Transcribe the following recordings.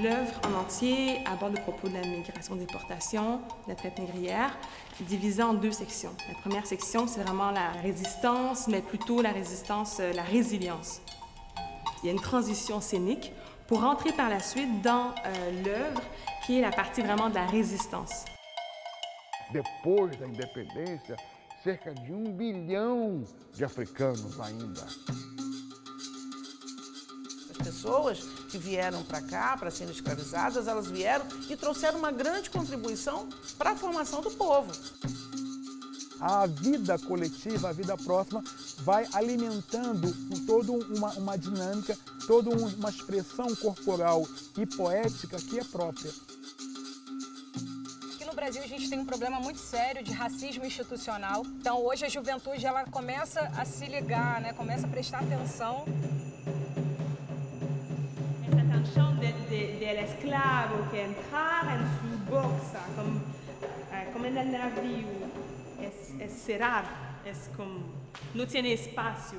L'œuvre en entier aborde le propos de la migration-déportation, de la traite négrière, divisée en deux sections. La première section, c'est vraiment la résistance, mais plutôt la résistance, la résilience. Il y a une transition scénique pour rentrer par la suite dans l'œuvre, qui est la partie vraiment de la résistance. Depois da independência, cerca de 1 bilhão de africanos ainda. As pessoas que vieram para cá para serem escravizadas, elas vieram e trouxeram uma grande contribuição para a formação do povo. A vida coletiva, a vida próxima, vai alimentando toda uma dinâmica, toda uma expressão corporal e poética que é própria. Aqui no Brasil a gente tem um problema muito sério de racismo institucional. Então hoje a juventude ela começa a se ligar, né? Começa a prestar atenção. Essa canção del escravo que entrar em sua bolsa, como no navio, é cerrar, é como não tem espaço.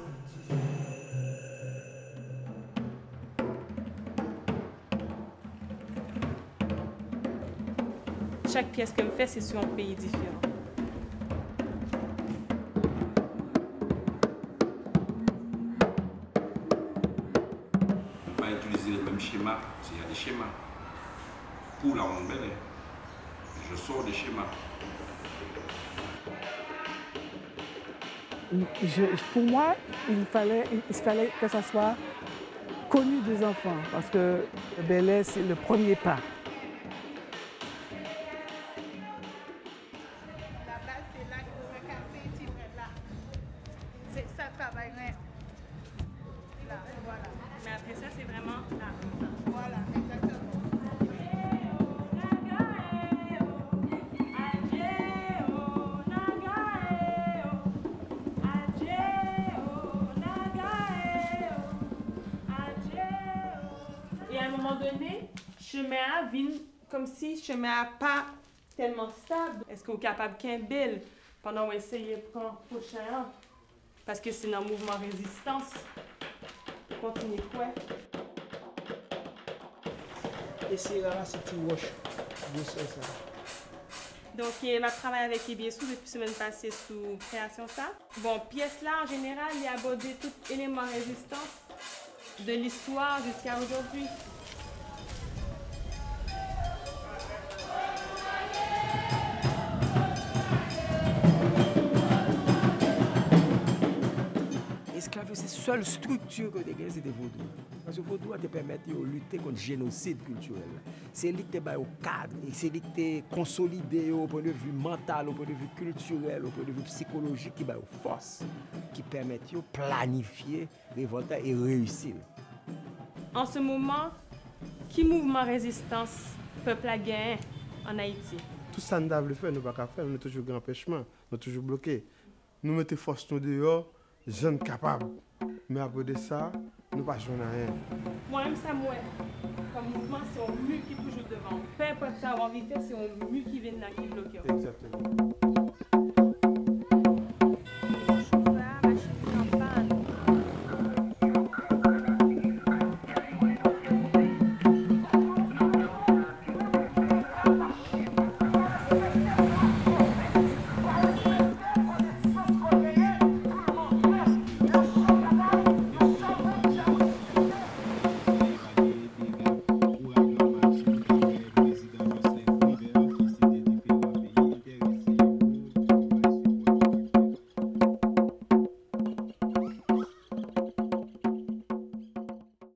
Chaque pièce que je fais, c'est sur un pays différent. On ne peut pas utiliser le même schéma, il y a des schémas. Pour la rondelle, je sors des schémas. Pour moi, il fallait que ça soit connu des enfants, parce que le ballet, c'est le premier pas. Mais après ça, c'est vraiment là. Voilà, exactement. Et à un moment donné, chemin vient comme si chemin pas tellement stable. Est-ce qu'on est capable qu'un bel pendant qu'on essaye de prendre prochain? Parce que c'est un mouvement résistance. Continuer quoi? Et c'est là, c'est petit wash. Je sais ça. Donc, il va travailler avec Ebiesou depuis semaine passée sous création ça. Bon, pièce là, en général, il a abordé tout élément résistance de l'histoire jusqu'à aujourd'hui. L'esclavage, c'est la seule structure que tu as, c'était vaudou. Parce que vaudou te permet de lutter contre le génocide culturel. C'est lui qui te au cadre, et c'est lui qui te consolidé au point de vue mental, au point de vue culturel, au point de vue psychologique, qui aux forces, qui permettent de planifier, révolter et réussir. En ce moment, qui mouvement résistance peuple a gagné en Haïti? Tout ça, nous devons le faire, nous ne pouvons pas faire, nous sommes toujours en empêchement, nous sommes toujours bloqués. Nous mettons force dehors, jeunes capables. Mais après de ça, nous ne passons rien. Moi-même, ça moi. Comme mouvement, c'est un mur qui est toujours devant. Peu importe ça, on va vite faire, c'est un mur qui vient là, qui bloque. Exactement.